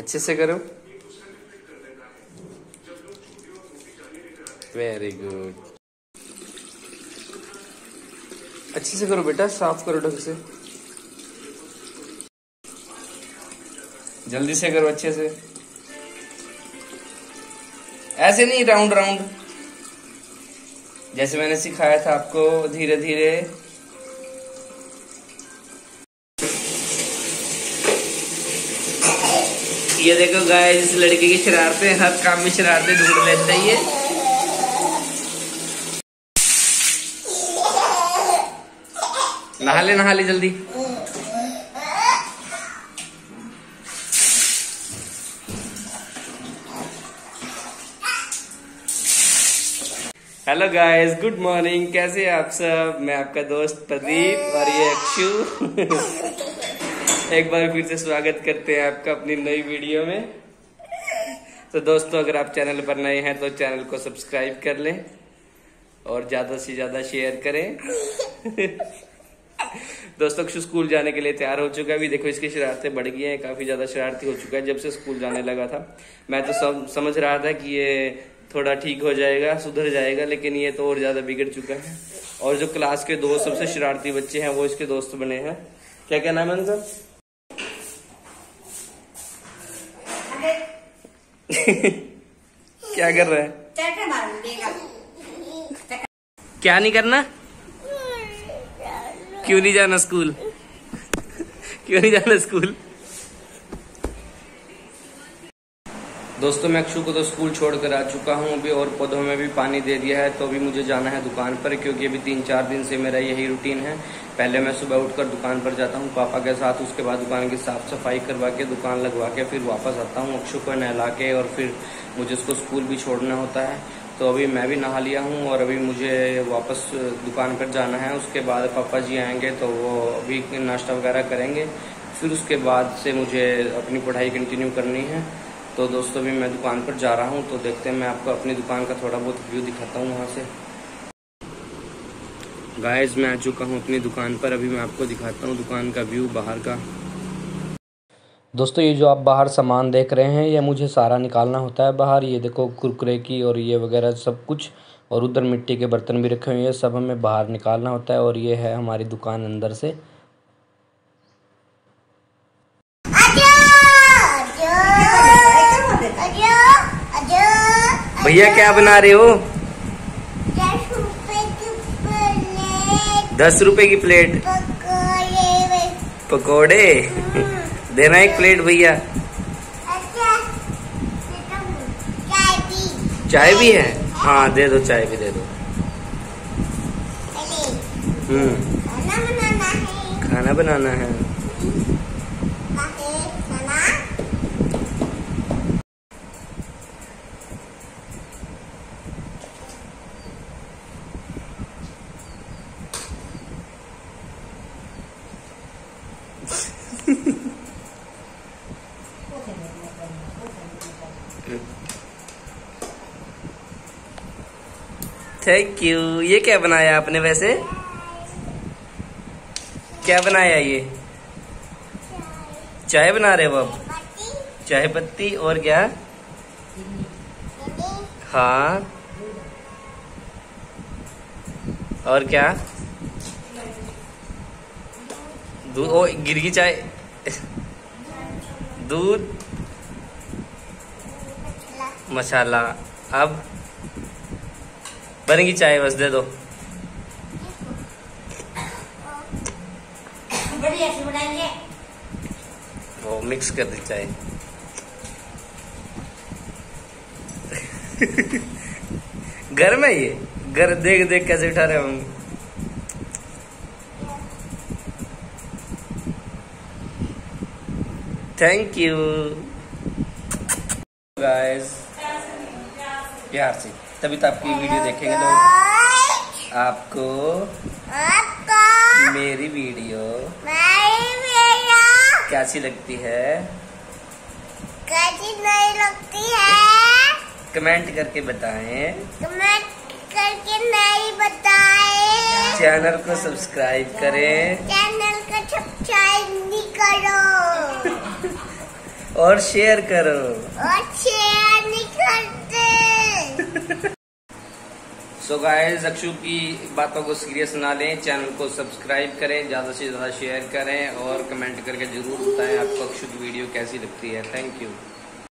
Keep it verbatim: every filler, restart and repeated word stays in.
अच्छे से करो। Very good. अच्छे से करो बेटा, साफ करो ढंग से। जल्दी से करो, अच्छे से। ऐसे नहीं, राउंड राउंड, जैसे मैंने सिखाया था आपको, धीरे धीरे। ये देखो गाइस, इस लड़के की शरारतें, हर काम में शरारतें ढूंढ लेता है ये। नहा ले, नहा ले जल्दी। Hello guys, good morning. कैसे हैं आप सब? मैं आपका दोस्त प्रदीप और ये अक्षु एक बार फिर से स्वागत करते हैं आपका अपनी नई वीडियो में। तो दोस्तों, अगर आप चैनल पर नए हैं तो चैनल को सब्सक्राइब कर लें और ज्यादा से ज्यादा शेयर करें। दोस्तों, अक्षु स्कूल जाने के लिए तैयार हो चुका है। अभी देखो, इसकी शरारतें बढ़ गई हैं, काफी ज्यादा शरारती हो चुका है जब से स्कूल जाने लगा था। मैं तो सब समझ रहा था कि ये थोड़ा ठीक हो जाएगा, सुधर जाएगा, लेकिन ये तो और ज्यादा बिगड़ चुका है। और जो क्लास के दो सबसे शरारती बच्चे हैं वो इसके दोस्त बने हैं। क्या क्या नाम है उनका? क्या कर रहा है? क्या नहीं करना? क्यों नहीं जाना स्कूल? क्यों नहीं जाना स्कूल? दोस्तों, मैं अक्षु को तो स्कूल छोड़कर आ चुका हूँ अभी, और पौधों में भी पानी दे दिया है। तो अभी मुझे जाना है दुकान पर, क्योंकि अभी तीन चार दिन से मेरा यही रूटीन है। पहले मैं सुबह उठकर दुकान पर जाता हूँ पापा के साथ, उसके बाद दुकान की साफ सफाई करवा के, दुकान लगवा के फिर वापस आता हूँ अक्षु को नहला के, और फिर मुझे उसको स्कूल भी छोड़ना होता है। तो अभी मैं भी नहा लिया हूँ और अभी मुझे वापस दुकान पर जाना है। उसके बाद पापा जी आएंगे तो वो अभी नाश्ता वगैरह करेंगे, फिर उसके बाद से मुझे अपनी पढ़ाई कंटिन्यू करनी है। तो दोस्तों, अभी मैं दुकान पर जा रहा हूँ, तो देखते हैं, मैं आपको अपनी दुकान का थोड़ा बहुत व्यू दिखाता हूँ वहाँ से। गाइस, मैं आ चुका हूँ अपनी दुकान पर। अभी मैं आपको दिखाता हूँ दुकान का व्यू बाहर का। दोस्तों, ये जो आप बाहर सामान देख रहे हैं, ये मुझे सारा निकालना होता है बाहर। ये देखो, कुरकुरे की और ये वगैरह सब कुछ, और उधर मिट्टी के बर्तन भी रखे हुए हैं, सब हमें बाहर निकालना होता है। और ये है हमारी दुकान अंदर से। भैया, क्या बना रहे हो? दस रुपए की प्लेट पकोड़े। देना एक प्लेट भैया। चाय भी है? हाँ, दे दो, चाय भी दे दो। हम्म, खाना बनाना है। Thank you. ये क्या बनाया आपने वैसे? क्या बनाया ये? चाय बना रहे हो आप? चाय पत्ती। और क्या? हाँ, और क्या? दूध। ओ, गिर गई चाय। दूध, मसाला। अब बनेगी चाय, बस दे दो। बढ़िया से बनाएंगे। वो मिक्स कर दी चाय। घर में ये घर देख देख कैसे उठा रहे हम। थैंक यू गाइस, प्यार से। तभी तो आपकी वीडियो देखेंगे लोग। आपको आपको मेरी वीडियो कैसी लगती है? कैसी नहीं लगती है? कमेंट करके बताएं। कमेंट करके नहीं बताएं। चैनल को सब्सक्राइब करें। चैनल को सब्सक्राइब नहीं करो। और शेयर करो। और शेयर नहीं करते। सो गाइस, अक्षु की बातों को सीरियस ना लें, चैनल को सब्सक्राइब करें, ज्यादा से ज्यादा शेयर करें और कमेंट करके जरूर बताएं आपको अक्षु की वीडियो कैसी लगती है। Thank you.